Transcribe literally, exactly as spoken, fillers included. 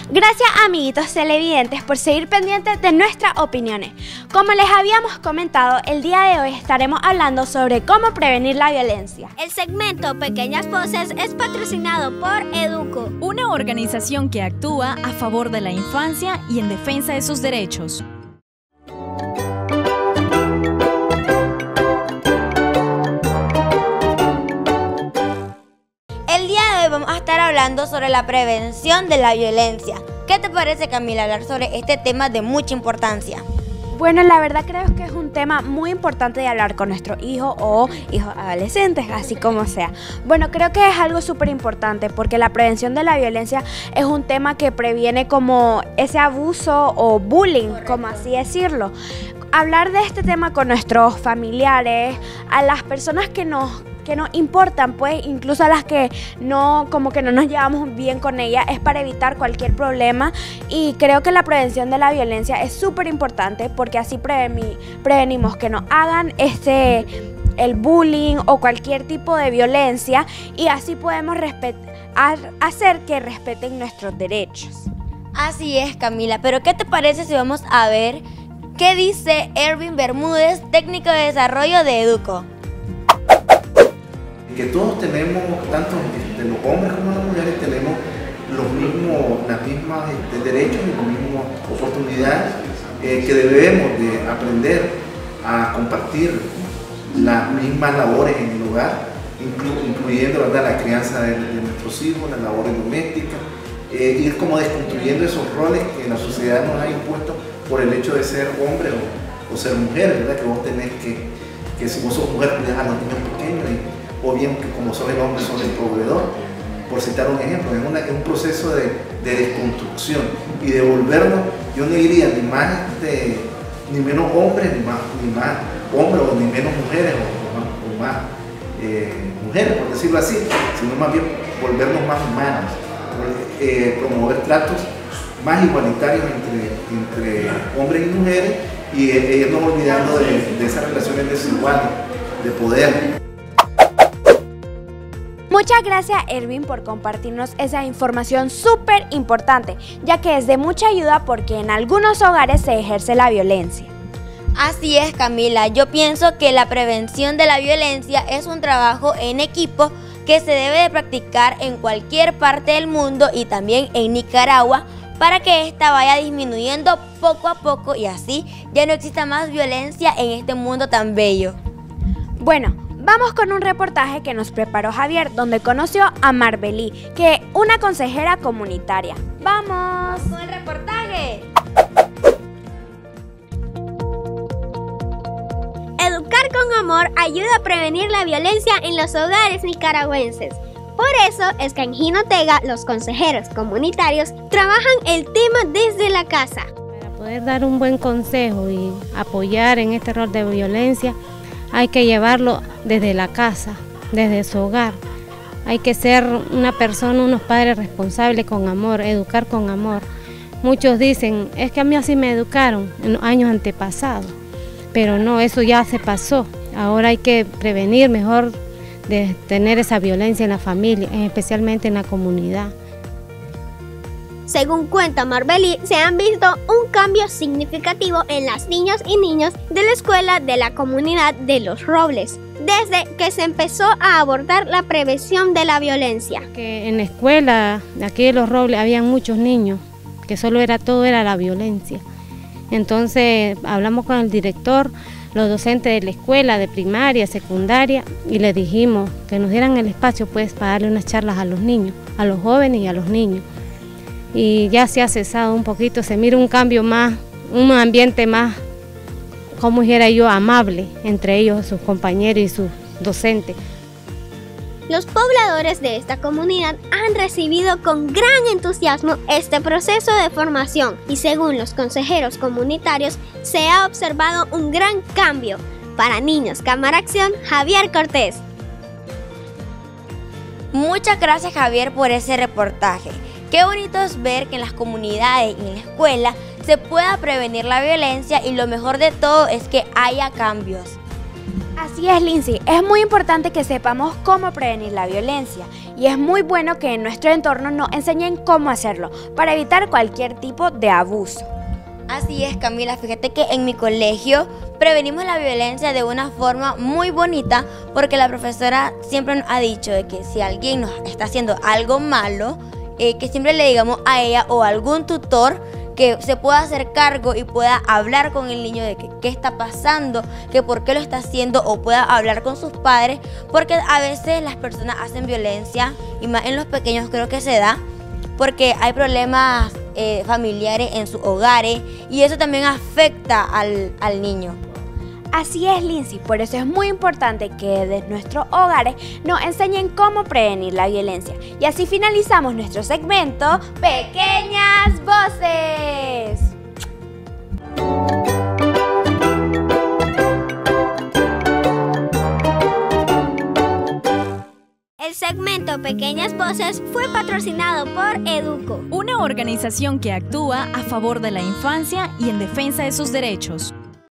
Gracias, amiguitos televidentes, por seguir pendientes de nuestras opiniones. Como les habíamos comentado, el día de hoy estaremos hablando sobre cómo prevenir la violencia. El segmento Pequeñas Voces es patrocinado por Educo, una organización que actúa a favor de la infancia y en defensa de sus derechos. El día de hoy vamos a estar hablando sobre la prevención de la violencia. ¿Qué te parece, Camila, hablar sobre este tema de mucha importancia? Bueno, la verdad creo que es un tema muy importante de hablar con nuestros hijos o hijos adolescentes, así como sea. Bueno, creo que es algo súper importante porque la prevención de la violencia es un tema que previene como ese abuso o bullying, correcto, como así decirlo. Hablar de este tema con nuestros familiares, a las personas que nos que nos importan, pues incluso a las que no, como que no nos llevamos bien con ellas, es para evitar cualquier problema. Y creo que la prevención de la violencia es súper importante porque así preveni- prevenimos que nos hagan este, el bullying o cualquier tipo de violencia, y así podemos hacer que respeten nuestros derechos. Así es, Camila, pero ¿qué te parece si vamos a ver qué dice Erwin Bermúdez, técnico de desarrollo de Educo? Que todos tenemos, tanto de los hombres como las mujeres, tenemos los mismos, las mismas este, derechos y las mismas oportunidades, eh, que debemos de aprender a compartir las mismas labores en el hogar, inclu incluyendo, ¿verdad?, la crianza de, de nuestros hijos, las labores domésticas, eh, ir como desconstruyendo esos roles que la sociedad nos ha impuesto por el hecho de ser hombre o, o ser mujer, ¿verdad? Que vos tenés que, que si vos sos mujer, cuidás a los niños pequeños, y, o bien que como sos el hombre, sos el proveedor, por citar un ejemplo. Es, una, es un proceso de, de desconstrucción y de volvernos, yo no diría ni más, este, ni menos hombres, ni más, ni más hombres, o ni menos mujeres, o, o más, o más eh, mujeres, por decirlo así, sino más bien volvernos más humanos, eh, promover tratos más igualitarios entre, entre hombres y mujeres, y eh, irnos olvidando de, de esas relaciones desiguales de poder. Muchas gracias, Erwin, por compartirnos esa información súper importante, ya que es de mucha ayuda porque en algunos hogares se ejerce la violencia. Así es, Camila. Yo pienso que la prevención de la violencia es un trabajo en equipo que se debe de practicar en cualquier parte del mundo y también en Nicaragua, para que ésta vaya disminuyendo poco a poco y así ya no exista más violencia en este mundo tan bello. Bueno, vamos con un reportaje que nos preparó Javier, donde conoció a Marbelí, que es una consejera comunitaria. ¡Vamos! ¡Vamos con el reportaje! Educar con amor ayuda a prevenir la violencia en los hogares nicaragüenses. Por eso es que en Jinotega los consejeros comunitarios trabajan el tema desde la casa. Para poder dar un buen consejo y apoyar en este rol de violencia, hay que llevarlo desde la casa, desde su hogar. Hay que ser una persona, unos padres responsables con amor, educar con amor. Muchos dicen, es que a mí así me educaron en los años antepasados, pero no, eso ya se pasó. Ahora hay que prevenir mejor de tener esa violencia en la familia, especialmente en la comunidad. Según cuenta Marbelí, se han visto un cambio significativo en las niñas y niños de la escuela de la comunidad de Los Robles, desde que se empezó a abordar la prevención de la violencia. Que en la escuela de aquí de Los Robles había muchos niños, que solo era todo era la violencia. Entonces hablamos con el director, los docentes de la escuela, de primaria, secundaria, y les dijimos que nos dieran el espacio pues para darle unas charlas a los niños, a los jóvenes y a los niños. Y ya se ha cesado un poquito, se mira un cambio más, un ambiente más, como dijera yo, amable entre ellos, sus compañeros y sus docentes. Los pobladores de esta comunidad han recibido con gran entusiasmo este proceso de formación y según los consejeros comunitarios se ha observado un gran cambio. Para Niños Cámara Acción, Javier Cortés. Muchas gracias, Javier, por ese reportaje. Qué bonito es ver que en las comunidades y en la escuela se pueda prevenir la violencia y lo mejor de todo es que haya cambios. Así es, Lindsay, es muy importante que sepamos cómo prevenir la violencia y es muy bueno que en nuestro entorno nos enseñen cómo hacerlo para evitar cualquier tipo de abuso. Así es, Camila, fíjate que en mi colegio prevenimos la violencia de una forma muy bonita, porque la profesora siempre nos ha dicho de que si alguien nos está haciendo algo malo, eh, que siempre le digamos a ella o a algún tutor que se pueda hacer cargo y pueda hablar con el niño de que qué está pasando, que por qué lo está haciendo, o pueda hablar con sus padres, porque a veces las personas hacen violencia, y más en los pequeños creo que se da, porque hay problemas eh, familiares en sus hogares, y eso también afecta al, al niño. Así es, Lindsay, por eso es muy importante que desde nuestros hogares nos enseñen cómo prevenir la violencia. Y así finalizamos nuestro segmento Pequeñas Voces. El segmento Pequeñas Voces fue patrocinado por Educo, una organización que actúa a favor de la infancia y en defensa de sus derechos.